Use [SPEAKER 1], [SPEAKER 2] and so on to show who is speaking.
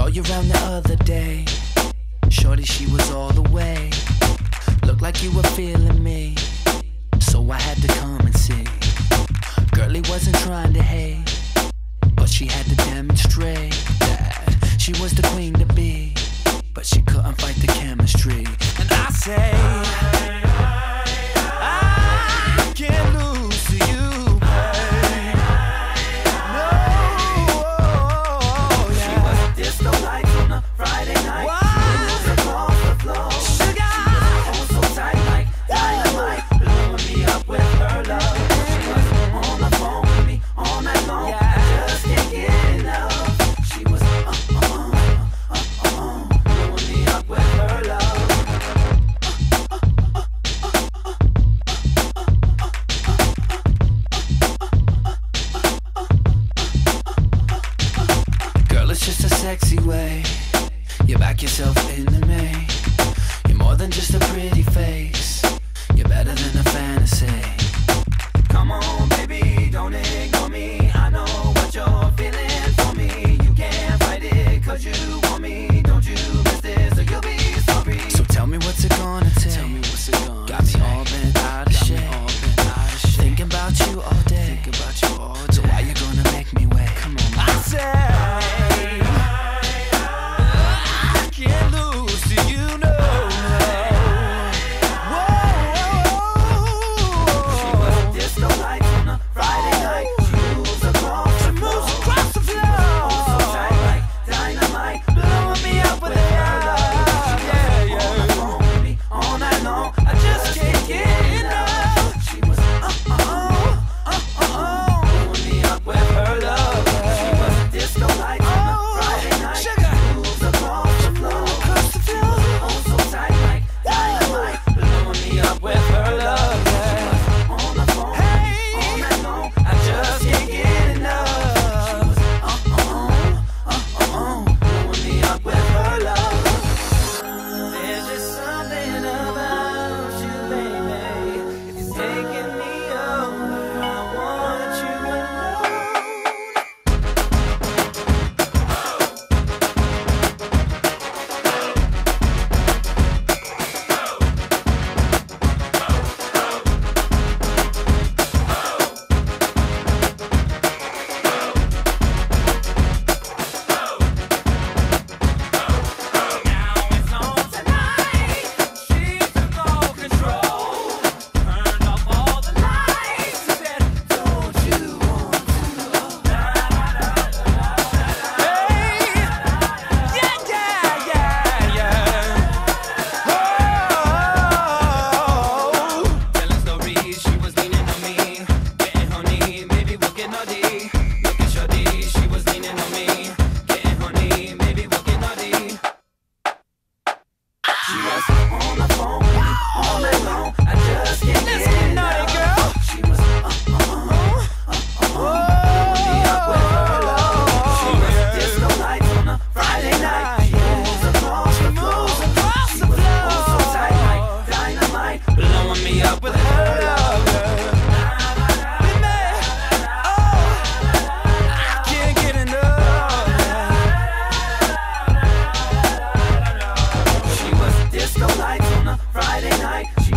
[SPEAKER 1] you around the other day. Shorty, she was all the way. Looked like you were feeling me, so I had to come and see. Girlie wasn't trying to hate, but she had to demonstrate that she was the queen to be. But she couldn't fight the chemistry. And I say, I can't lose to you, babe. No, yeah. She was disco lights on a Friday night. Moves across the floor. Sugar. She was so tight like dynamite, blowing me up with her love. She was on the phone with me all night long. Yeah. I just can't get enough. She was blowing me up with her love. Girl, it's just a sexy way you back yourself into me. You're more than just a pretty face. You're better than a fantasy. Come on, baby, don't ignore me. I know what you're feeling for me. You can't fight it, cause you want me. Don't you miss this or you'll be sorry. So tell me what's it gonna take. Tell me what's it gonna Got me all bent out of shape. Thinking about you all day. So why you gonna make me wait? Come on, man. I say I can't lose to you, no. Whoa. She was disco lights on a Friday night. She moves across the floor. So tight like dynamite, blowing me up with her love. Yeah, yeah. On the phone with me all night long. I just can't get enough. She was blowing me up with her love. She was disco lights on a Friday night. She moves across the floor. Oh, so tight like dynamite, blowing me up with her love. Yeah. On the phone all night long. I just can't get enough. She was blowing me up with her love. There's just something about you, baby. It's taking me over. I want you alone. Now it's on tonight. She took all control. Turned off all the lights. She said, don't you want to? Hey, yeah. Oh, telling stories, she was leaning on me, getting honey, maybe we'll get naughty. Look at shorty, she was leaning on me, getting honey, maybe we'll get naughty. She was on the phone with me all night long. I just can't get naughty, girl. She was blowing me up with her love. She was disco lights on a Friday night. She moves across the floor. She was so tight like dynamite, blowing me up with her love. I can't get enough. She was disco lights on a Friday night.